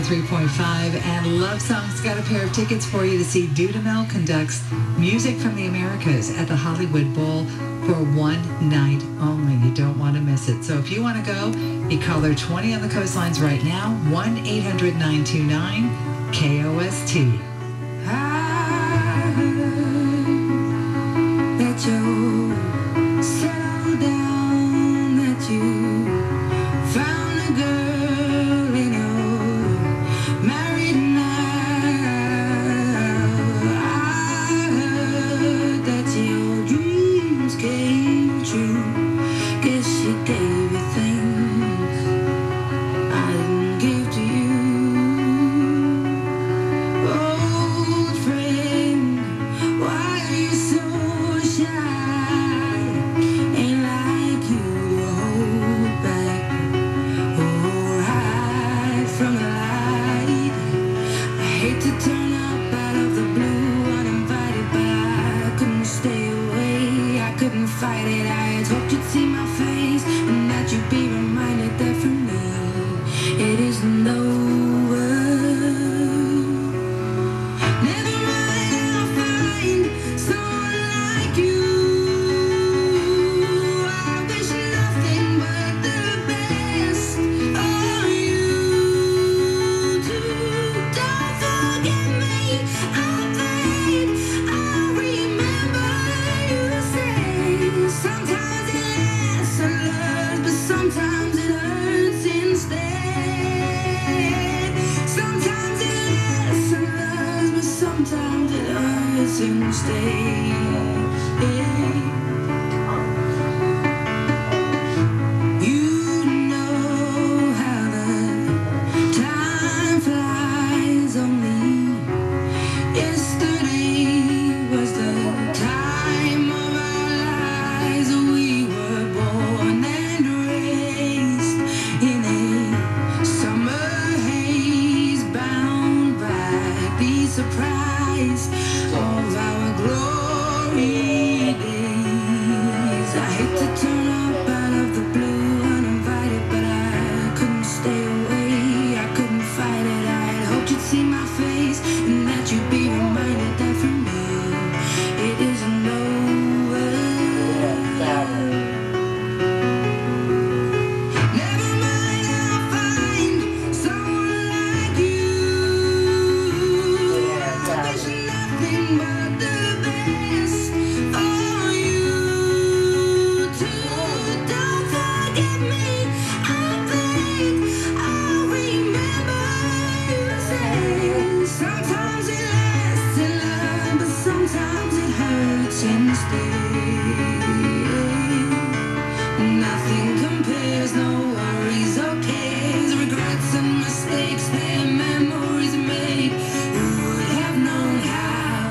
103.5, and Love Song's got a pair of tickets for you to see Dudamel conducts Music from the Americas at the Hollywood Bowl for one night only. You don't want to miss it. So if you want to go, you call her 20 on the coastlines right now, 1-800-929-KOST. I heard that you settled down, that you found a girl and you're married now. I heard that your dreams came true. Guess she gave you things I didn't give to you. Old friend, why are you so shy? Ain't like you to hold back or hide from the light. I hate to turn up out of the blue uninvited, but I couldn't stay away. I couldn't fight it. I had hoped you'd see my face and that you'd be reminded that for me it isn't over. Never mind, I'll find someone like you. I wish nothing but the best for you too. Don't forget me, I'll think I'll remember you say. Sometimes it lasts and loves, but sometimes it hurts instead. Sometimes it lasts and loves, but sometimes it hurts instead. You know how the time flies. Only yesterday was the time of our lives. We were born and raised in a summer haze, bound by the surprise of our glory days. I hate to turn up out of the blue uninvited, but I couldn't stay away. I couldn't fight it. I had hoped you'd see my face and that you'd be reminded that for me it isn't over. Never mind, I'll find someone like you. I wish nothing but the best for you too. Don't forget me, I'll think I'll remember you say. Sometimes it lasts in love, but sometimes it hurts instead. Nothing compares, no worries or cares, regrets and mistakes, their memories made. Who would have known how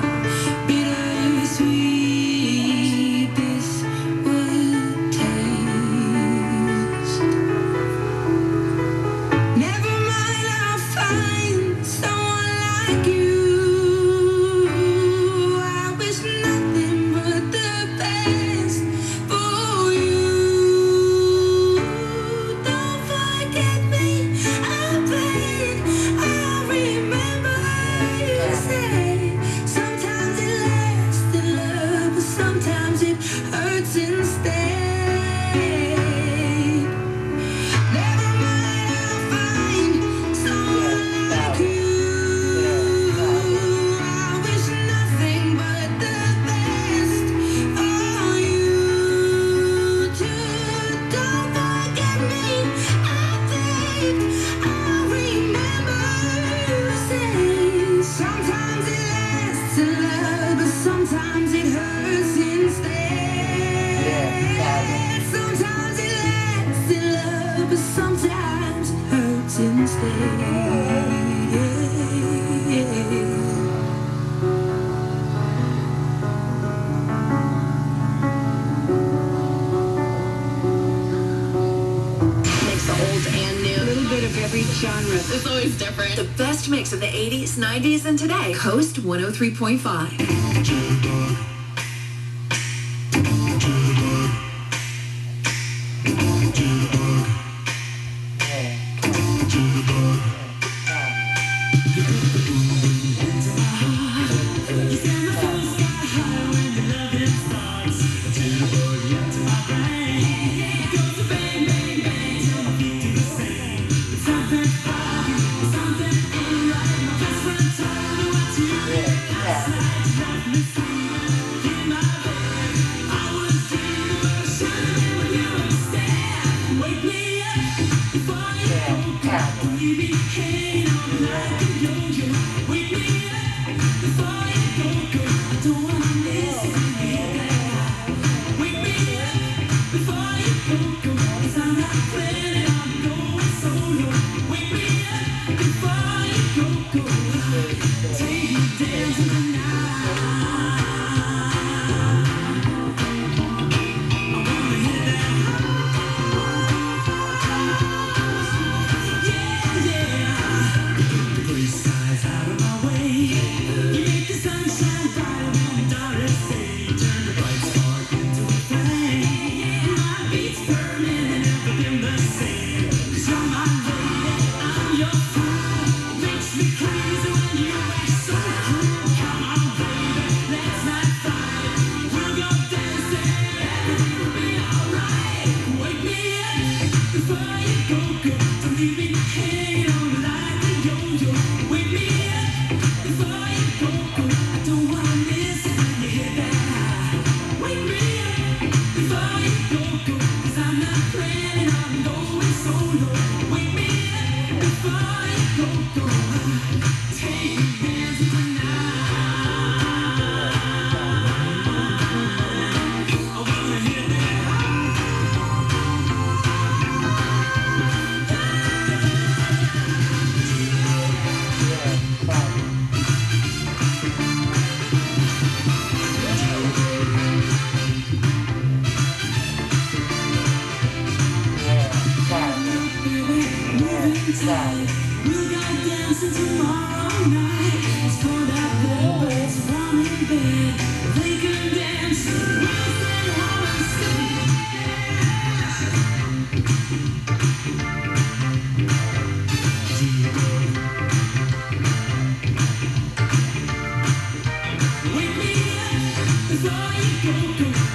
bittersweet this would taste? Never mind, I'll find someone like you. I wish nothing but the best for you. Don't forget me, I'll think I'll remember you say. Sometimes it lasts in love, but sometimes it hurts instead. Never mind, I'll find someone like you. I wish nothing but the best for you too. Don't forget me, I'll think I'll remember you say. Sometimes it lasts in love, but sometimes it hurts instead. Sometimes it lasts in love, but sometimes it hurts instead. Mix the old and new. A little bit of every genre. It's always different. The best mix of the 80s, 90s, and today. KOST 103.5.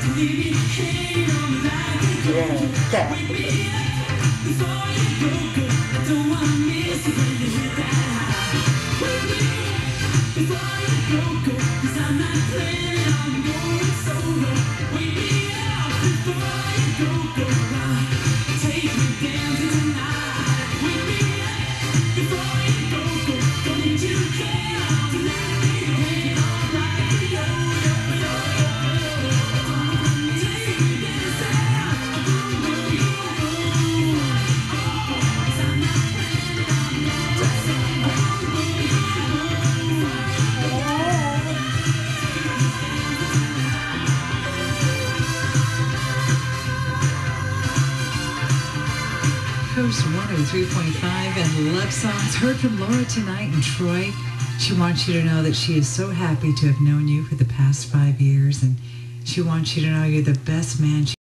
KOST 103.5 and Love Songs. Heard from Laura tonight in Troy. She wants you to know that she is so happy to have known you for the past 5 years, and she wants you to know you're the best man